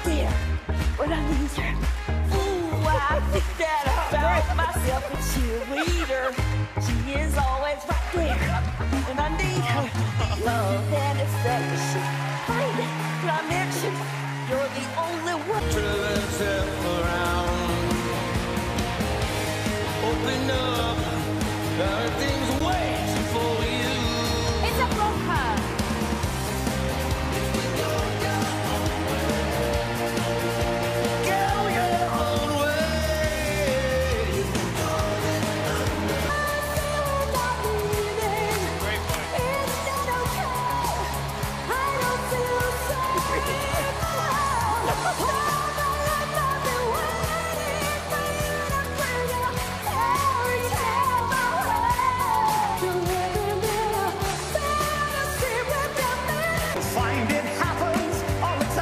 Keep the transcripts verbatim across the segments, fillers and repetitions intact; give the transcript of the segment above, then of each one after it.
there when I need her. Ooh, I think that about myself, a cheerleader. She is always right there when I need her. Love and affection, find it, dimension. You're the only one. Turn yourself around. Open up. Everything's waiting for you. It's a blocker. Go your own way. Great point. It's not okay. I don't feel safe. Find it happens all the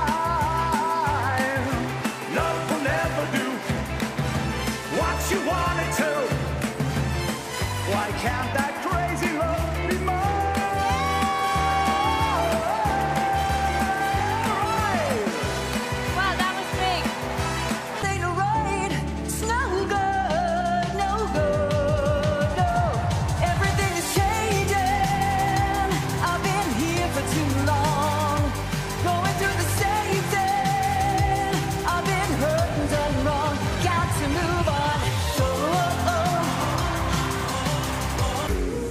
time. Love will never do what you want it to. Why can't that crazy love be mine? Wow, that was big. Ain't right, it's no good, no good, no. Everything is changing. I've been here for too long, going through the same thing. I've been hurt and done wrong. Got to move on. Oh, oh, oh.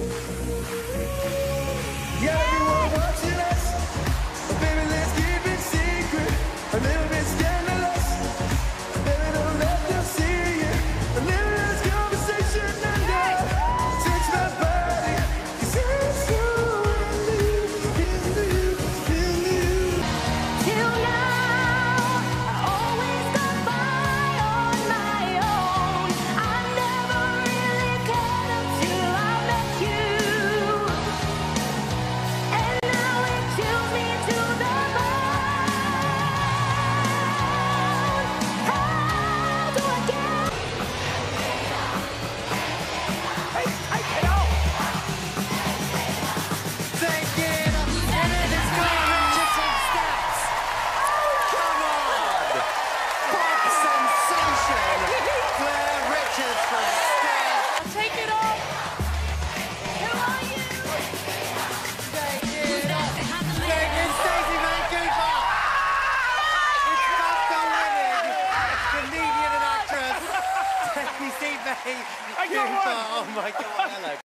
Yeah, everyone watching us. Baby, let's keep it secret. A little bit scandalous. Baby, don't let them see it. A little less conversation and love. Touch my body. 'Cause I'm so into you, into you, into you. Till now, I always got by on my own. I never really cared until I met you. And now it chills me to the bone. How do I get? Hey, hey, get out! Take it up. And it is Claire Richardson steps. Come on. Pop sensation. Claire Richardson steps. I'll take it off. Who are you? Take it up. Take it, Stacey Vancouver. It's BAFTA winning comedian and actress Stacey Vancouver. Oh my God, hello.